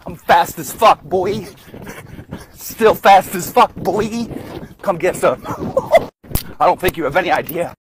I'm fast as fuck, boy. Still fast as fuck, boy. Come get some. I don't think you have any idea